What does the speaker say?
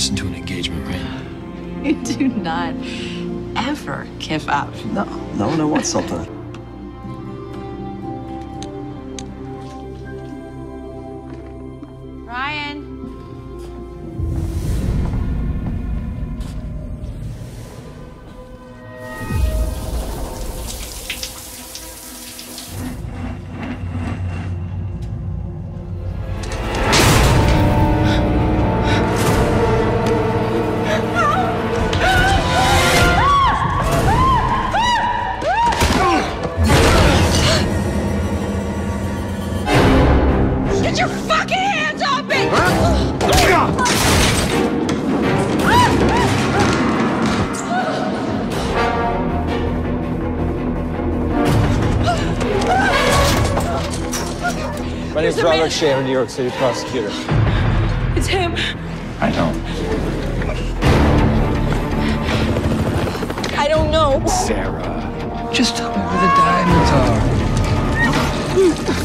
listen to an engagement ring. You do not ever give up. No, I want something. Ryan. Get your fucking hands off me! My name's Robert Shea, I'm a New York City prosecutor. It's him. I don't. I don't know. Sarah, just tell me where the diamonds are.